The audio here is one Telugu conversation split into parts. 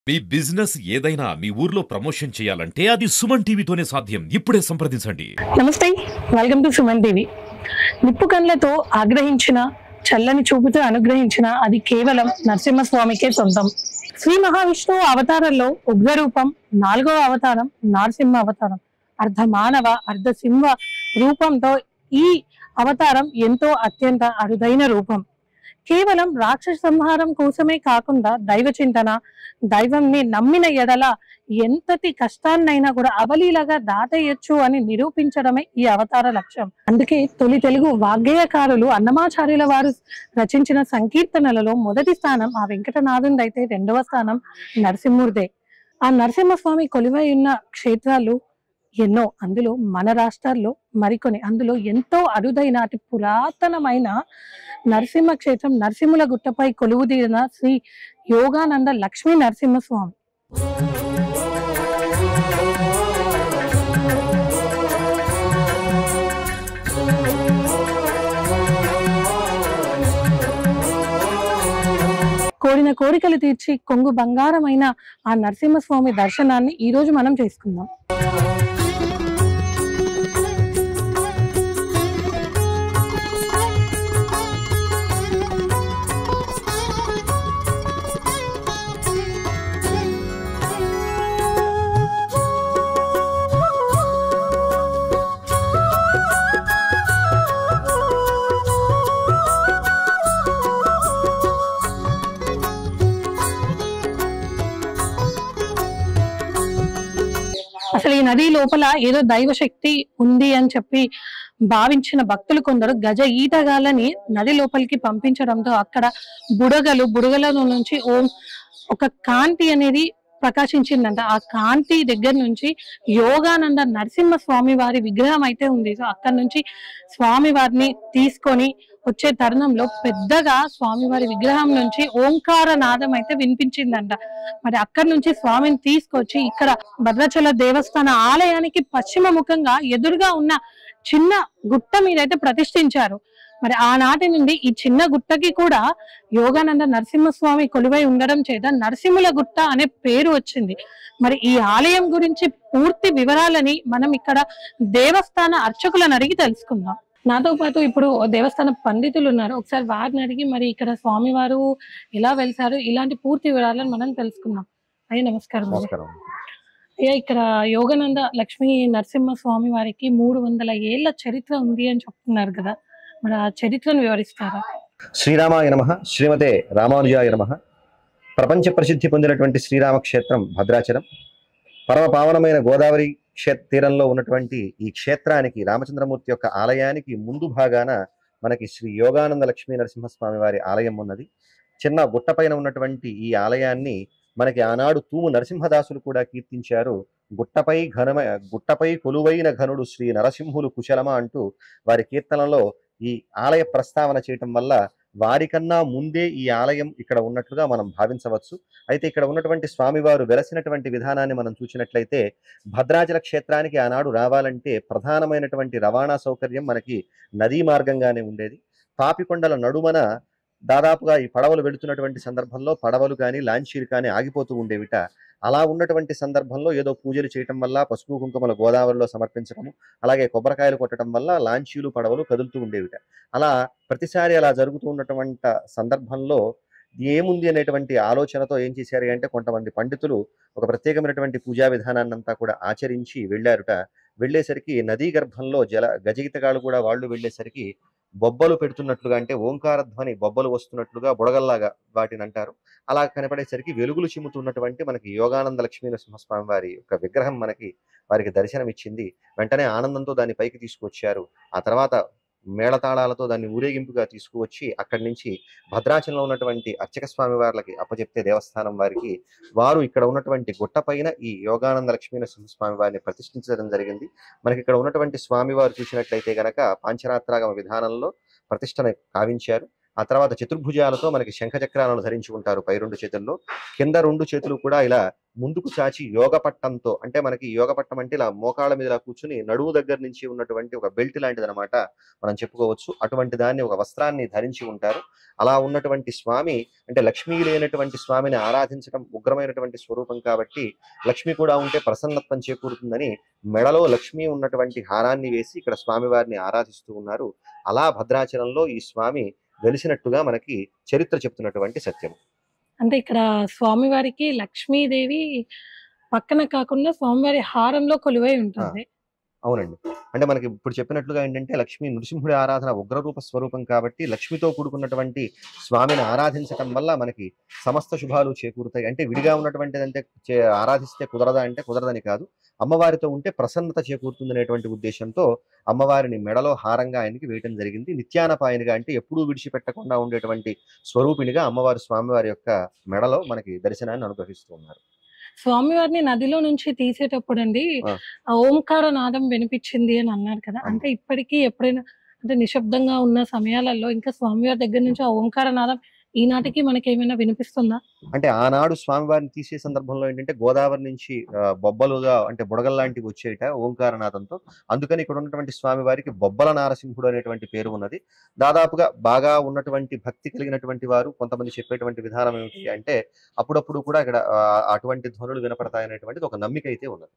మీ బిజినెస్ ఏదైనా మీ ఊర్లో ప్రమోషన్ చేయాలంటే అది సుమన్ టీవీతోనే సాధ్యం. ఇప్పుడే సంప్రదించండి. నమస్తే, వెల్కమ్ టు సుమన్ టీవీ. నిప్పు కండ్లతో ఆగ్రహించిన, చల్లని చూపుతో అనుగ్రహించిన అది కేవలం నరసింహస్వామికే సొంతం. శ్రీ మహావిష్ణువు అవతారంలో ఉగ్రరూపం 4వ అవతారం నరసింహ అవతారం. అర్ధ మానవ అర్ధ సింహ రూపంతో ఈ అవతారం ఎంతో అత్యంత అరుదైన రూపం. కేవలం రాక్షస సంహారం కోసమే కాకుండా దైవ చింతన, దైవంని నమ్మిన ఎడల ఎంతటి కష్టాన్నైనా కూడా అవలీలగా దాటేయచ్చు అని నిరూపించడమే ఈ అవతార లక్ష్యం. అందుకే తొలి తెలుగు వాగ్గేయకారులు అన్నమాచార్యుల వారు రచించిన సంకీర్తనలలో మొదటి స్థానం ఆ వెంకటనాథుందైతే రెండవ స్థానం నరసింహుడిదే. ఆ నరసింహస్వామి కొలువై ఉన్న క్షేత్రాలు ఎన్నో, అందులో మన రాష్ట్రాల్లో మరికొన్ని. అందులో ఎంతో అరుదైన అతి పురాతనమైన నరసింహ క్షేత్రం నరసింహుల గుట్టపై కొలువుదీరిన శ్రీ యోగానంద లక్ష్మీ నరసింహస్వామి. కోరిన కోరికలు తీర్చి కొంగు బంగారమైన ఆ నరసింహస్వామి దర్శనాన్ని ఈ రోజు మనం చేసుకుందాం. అసలు ఈ నది లోపల ఏదో దైవ శక్తి ఉంది అని చెప్పి భావించిన భక్తులు కొందరు గజ ఈతగాళ్ళని నది లోపలికి పంపించడంతో అక్కడ బుడగల నుంచి ఒక కాంతి అనేది ప్రకాశించిందంట. ఆ కాంతి దగ్గర నుంచి యోగానంద నరసింహ స్వామి వారి విగ్రహం అయితే ఉంది. సో అక్కడ నుంచి స్వామి వారిని తీసుకొని వచ్చే తరుణంలో పెద్దగా స్వామివారి విగ్రహం నుంచి ఓంకార నాదం అయితే వినిపించిందంట. మరి అక్కడి నుంచి స్వామిని తీసుకొచ్చి ఇక్కడ భద్రాచల దేవస్థాన ఆలయానికి పశ్చిమ ముఖంగా ఎదురుగా ఉన్న చిన్న గుట్ట మీదైతే ప్రతిష్ఠించారు. మరి ఆనాటి నుండి ఈ చిన్న గుట్టకి కూడా యోగానంద నరసింహస్వామి కొలువై ఉండడం చేత నరసింహుల గుట్ట అనే పేరు వచ్చింది. మరి ఈ ఆలయం గురించి పూర్తి వివరాలని మనం ఇక్కడ దేవస్థాన అర్చకులను అడిగి తెలుసుకుందాం. నాతో పాటు ఇప్పుడు దేవస్థాన పండితులు ఉన్నారు. ఒకసారి వారిని అడిగి మరి ఇక్కడ స్వామివారు ఎలా వెలిసారు ఇలాంటి పూర్తి వివరాలను మనం తెలుసుకుందాం. అయ్యా నమస్కారం. అయ్యా, ఇక్కడ యోగానంద లక్ష్మీ నరసింహ స్వామి వారికి 300 ఏళ్ల చరిత్ర ఉంది అని చెప్తున్నారు కదా, మరి ఆ చరిత్రను వివరిస్తారా? శ్రీరామాయ నమః, శ్రీమతే రామానుజాయ నమః. ప్రపంచ ప్రసిద్ధి పొందినటువంటి శ్రీరామ క్షేత్రం భద్రాచలం. పరమ పావనమైన గోదావరి తీరంలో ఉన్నటువంటి ఈ క్షేత్రానికి, రామచంద్రమూర్తి యొక్క ఆలయానికి ముందు భాగాన మనకి శ్రీ యోగానంద లక్ష్మీ నరసింహస్వామి వారి ఆలయం ఉన్నది. చిన్న గుట్టపైన ఉన్నటువంటి ఈ ఆలయాన్ని మనకి ఆనాడు తూము నరసింహదాసులు కూడా కీర్తించారు. గుట్టపై కొలువైన ఘనుడు శ్రీ నరసింహులు కుశలమా అంటూ వారి కీర్తనలో ఈ ఆలయ ప్రస్తావన చేయటం వల్ల వారికన్నా ముందే ఈ ఆలయం ఇక్కడ ఉన్నట్లుగా మనం భావించవచ్చు. అయితే ఇక్కడ ఉన్నటువంటి స్వామివారు వెలసినటువంటి విధానాన్ని మనం చూసినట్లయితే, భద్రాచల క్షేత్రానికి ఆనాడు రావాలంటే ప్రధానమైనటువంటి రవాణా సౌకర్యం మనకి నదీ మార్గంగానే ఉండేది. పాపికొండల నడుమన దాదాపుగా ఈ పడవలు వెళుతున్నటువంటి సందర్భంలో పడవలు కానీ లాంచీలు కానీ ఆగిపోతూ ఉండేవిట. అలా ఉన్నటువంటి సందర్భంలో ఏదో పూజలు చేయటం వల్ల, పసుపు కుంకుమలు గోదావరిలో సమర్పించడము, అలాగే కొబ్బరికాయలు కొట్టడం వల్ల లాంచీలు పడవలు కదులుతూ ఉండేవిట. అలా ప్రతిసారి అలా జరుగుతూ ఉన్నటువంటి సందర్భంలో ఏముంది అనేటువంటి ఆలోచనతో ఏం చేశారు అంటే, కొంతమంది పండితులు ఒక ప్రత్యేకమైనటువంటి పూజా విధానాన్ని అంతా కూడా ఆచరించి వెళ్ళారుట. వెళ్ళేసరికి నదీ గర్భంలో గజయితగాళ్ళు కూడా వాళ్ళు వెళ్ళేసరికి బొబ్బలు పెడుతున్నట్లుగా, అంటే ఓంకారధ్వని బొబ్బలు వస్తున్నట్లుగా బుడగల్లాగా వాటిని అంటారు. అలా కనపడేసరికి వెలుగులు చిమ్ముతున్నటువంటి మనకి యోగానంద లక్ష్మీ నరసింహస్వామి వారి యొక్క విగ్రహం వారికి దర్శనం ఇచ్చింది. వెంటనే ఆనందంతో దాన్ని పైకి తీసుకొచ్చారు. ఆ తర్వాత మేళతాళాలతో దాన్ని ఊరేగింపుగా తీసుకువచ్చి అక్కడి నుంచి భద్రాచలంలో ఉన్నటువంటి అర్చక స్వామి వారికి అప్పచెప్తే దేవస్థానం వారికి, వారు ఇక్కడ ఉన్నటువంటి గుట్టపైన ఈ యోగానంద లక్ష్మీ నరసింహస్వామి వారిని ప్రతిష్ఠించడం జరిగింది. మనకి ఇక్కడ ఉన్నటువంటి స్వామివారు చూసినట్లయితే గనక పాంచరాత్రాగమ విధానంలో ప్రతిష్టన కావించారు. ఆ తర్వాత చతుర్భుజాలతో మనకి శంఖచక్రాలను ధరించి ఉంటారు పై 2 చేతుల్లో. కింద 2 చేతులు కూడా ఇలా ముందుకు చాచి యోగ పట్టంతో, అంటే మనకి యోగ పట్టం అంటే ఇలా మోకాళ్ళ మీద ఇలా కూర్చుని నడుము దగ్గర నుంచి ఉన్నటువంటి ఒక బెల్ట్ లాంటిది అనమాట మనం చెప్పుకోవచ్చు. అటువంటి దాన్ని ఒక వస్త్రాన్ని ధరించి ఉంటారు. అలా ఉన్నటువంటి స్వామి అంటే లక్ష్మీ లేనటువంటి స్వామిని ఆరాధించడం ఉగ్రమైనటువంటి స్వరూపం కాబట్టి లక్ష్మి కూడా ఉంటే ప్రసన్నత్వం చేకూరుతుందని మెడలో లక్ష్మి ఉన్నటువంటి హారాన్ని వేసి ఇక్కడ స్వామివారిని ఆరాధిస్తూ ఉన్నారు. అలా భద్రాచలంలో ఈ స్వామి వెలిసినట్టుగా మనకి చరిత్ర చెప్తున్నటువంటి సత్యం. అంటే ఇక్కడ స్వామివారికి లక్ష్మీదేవి పక్కన కాకుండా స్వామివారి హారంలో కొలువై ఉంటుంది. అవునండి. అంటే మనకి ఇప్పుడు చెప్పినట్లుగా ఏంటంటే లక్ష్మీ నృసింహుడి ఆరాధన ఉగ్రరూప స్వరూపం కాబట్టి లక్ష్మితో కూడుకున్నటువంటి స్వామిని ఆరాధించటం వల్ల మనకి సమస్త శుభాలు చేకూరుతాయి. అంటే విడిగా ఉన్నటువంటిదంటే ఆరాధిస్తే కుదరదా అంటే కుదరదని కాదు, అమ్మవారితో ఉంటే ప్రసన్నత చేకూరుతుంది అనేటువంటి ఉద్దేశంతో అమ్మవారిని మెడలో హారంగా ఆయనకి వేయటం జరిగింది. నిత్యానపాయనిగా అంటే ఎప్పుడూ విడిచిపెట్టకుండా ఉండేటువంటి స్వరూపిణిగా అమ్మవారి స్వామివారి యొక్క మెడలో మనకి దర్శనాన్ని అనుగ్రహిస్తూ ఉన్నారు. స్వామివారిని నదిలో నుంచి తీసేటప్పుడు అండి ఓంకార నాదం వినిపించింది అని అన్నారు కదా. అంటే ఇప్పటికీ ఎప్పుడైనా అంటే నిశ్శబ్దంగా ఉన్న సమయాలలో ఇంకా స్వామివారి దగ్గర నుంచి ఆ ఓంకార నాదం ఈనాటికి మనకి ఏమైనా వినిపిస్తుందా? అంటే ఆనాడు స్వామివారిని తీసే సందర్భంలో ఏంటంటే గోదావరి నుంచి బొబ్బలుగా అంటే బుడగల్ లాంటివి వచ్చేట ఓంకారనాథంతో. అందుకని ఇక్కడ ఉన్నటువంటి స్వామివారికి బొబ్బల నారసింహుడు అనేటువంటి పేరు ఉన్నది. దాదాపుగా బాగా ఉన్నటువంటి భక్తి కలిగినటువంటి వారు కొంతమంది చెప్పేటువంటి విధానం ఏమిటి అంటే అప్పుడప్పుడు కూడా ఇక్కడ అటువంటి ధ్వనులు వినపడతాయనేటువంటిది ఒక నమ్మిక అయితే ఉన్నది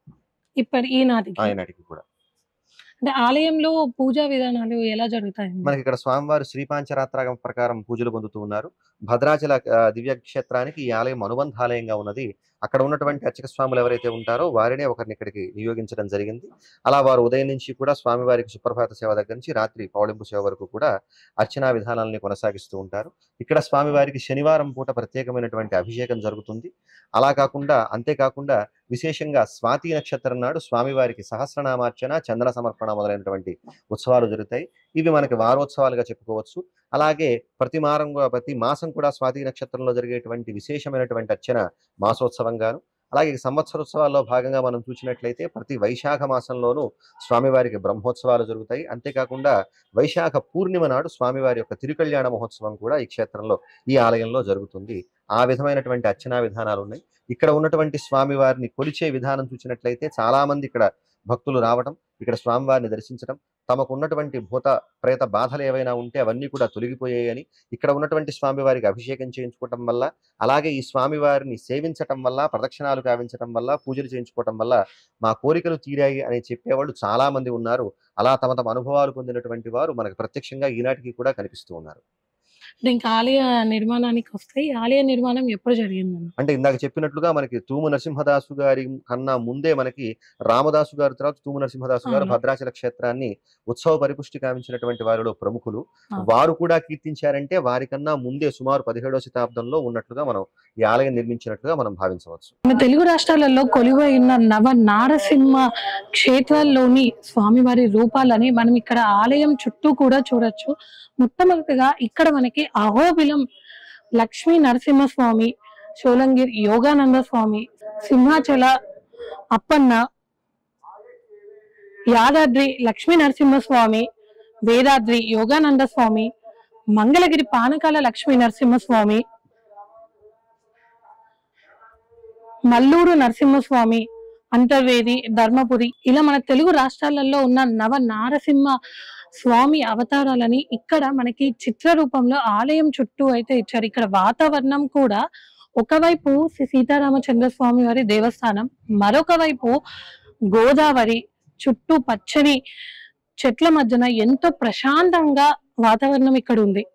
ఈనాటికి కూడా. అంటే ఆలయంలో పూజా విధానాలు ఎలా జరుగుతాయి? మనకి ఇక్కడ స్వామివారు శ్రీపాంచరాత్రాగం ప్రకారం పూజలు పొందుతూ ఉన్నారు. భద్రాచల దివ్య క్షేత్రానికి ఈ ఆలయం అనుబంధాలయంగా ఉన్నది. అక్కడ ఉన్నటువంటి అర్చక స్వాములు ఎవరైతే ఉంటారో వారినే ఒకరిని ఇక్కడికి నియోగించడం జరిగింది. అలా వారు ఉదయం నుంచి కూడా స్వామివారికి సుప్రభాత సేవ దగ్గర నుంచి రాత్రి పౌళింపు సేవ వరకు కూడా అర్చనా విధానాలని కొనసాగిస్తూ ఉంటారు. ఇక్కడ స్వామివారికి శనివారం పూట ప్రత్యేకమైనటువంటి అభిషేకం జరుగుతుంది. అలా కాకుండా అంతేకాకుండా విశేషంగా స్వాతి నక్షత్రం నాడు స్వామివారికి సహస్రనామార్చన, చందన సమర్పణ మొదలైనటువంటి ఉత్సవాలు జరుగుతాయి. ఇవి మనకి వారోత్సవాలుగా చెప్పుకోవచ్చు. అలాగే ప్రతి మాసం కూడా స్వాతి నక్షత్రంలో జరిగేటువంటి విశేషమైనటువంటి అర్చన మాసోత్సవంగాను, అలాగే సంవత్సరోత్సవాల్లో భాగంగా మనం చూసినట్లయితే ప్రతి వైశాఖ మాసంలోనూ స్వామివారికి బ్రహ్మోత్సవాలు జరుగుతాయి. అంతేకాకుండా వైశాఖ పూర్ణిమ నాడు స్వామివారి యొక్క తిరుకళ్యాణ మహోత్సవం కూడా ఈ క్షేత్రంలో ఈ ఆలయంలో జరుగుతుంది. ఆ విధమైనటువంటి అర్చనా విధానాలు ఉన్నాయి. ఇక్కడ ఉన్నటువంటి స్వామివారిని కొలిచే విధానం చూసినట్లయితే చాలా మంది ఇక్కడ భక్తులు రావడం, ఇక్కడ స్వామివారిని దర్శించడం, తమకు ఉన్నటువంటి భూత ప్రేత బాధలు ఏవైనా ఉంటే అవన్నీ కూడా తొలగిపోయాయని, ఇక్కడ ఉన్నటువంటి స్వామివారికి అభిషేకం చేయించుకోవటం వల్ల, అలాగే ఈ స్వామివారిని సేవించటం వల్ల, ప్రదక్షిణాలు గావించటం వల్ల, పూజలు చేయించుకోవటం వల్ల మా కోరికలు తీరాయి అని చెప్పేవాళ్ళు చాలా మంది ఉన్నారు. అలా తమ తమ అనుభవాలు పొందినటువంటి వారు మనకు ప్రత్యక్షంగా ఈనాటికి కూడా కనిపిస్తూ ఉన్నారు. ఇంకా ఆలయ నిర్మాణానికి వస్తే ఈ ఆలయ నిర్మాణం ఎప్పుడు జరిగింది? అంటే ఇందాక చెప్పినట్లుగా మనకి తూము నరసింహదాసు గారి కన్నా ముందే మనకి రామదాసు గారి తర్వాత తూము నరసింహదాసు గారు భద్రాచల క్షేత్రాన్ని ఉత్సవ పరిపుష్టి కావించినటువంటి వారిలో ప్రముఖులు. వారు కూడా కీర్తించారంటే వారికన్నా ముందే సుమారు 17వ శతాబ్దంలో ఉన్నట్లుగా మనం ఈ ఆలయం నిర్మించినట్లుగా మనం భావించవచ్చు. మన తెలుగు రాష్ట్రాలలో కొలువై ఉన్న నవ నారసింహ క్షేత్రాల్లోని స్వామివారి రూపాలని మనం ఇక్కడ ఆలయం చుట్టూ కూడా చూడొచ్చు. మొట్టమొదటిగా ఇక్కడ మనకి అహోబిలం లక్ష్మీ నరసింహస్వామి, షోలంగిర్ యోగానంద స్వామి, సింహాచల అప్పన్న, యాదాద్రి లక్ష్మీ నరసింహస్వామి, వేదాద్రి యోగానంద స్వామి, మంగళగిరి పానకాల లక్ష్మీ నరసింహస్వామి, మల్లూరు నరసింహస్వామి, అంతర్వేది, ధర్మపురి, ఇలా మన తెలుగు రాష్ట్రాలలో ఉన్న నవ నారసింహ స్వామి అవతారాలని ఇక్కడ మనకి చిత్ర రూపంలో ఆలయం చుట్టూ అయితే ఇచ్చారు. ఇక్కడ వాతావరణం కూడా ఒకవైపు శ్రీ సీతారామచంద్ర స్వామి వారి దేవస్థానం, మరొక వైపు గోదావరి, చుట్టూ పచ్చని చెట్ల మధ్యన ఎంతో ప్రశాంతంగా వాతావరణం ఇక్కడ ఉంది.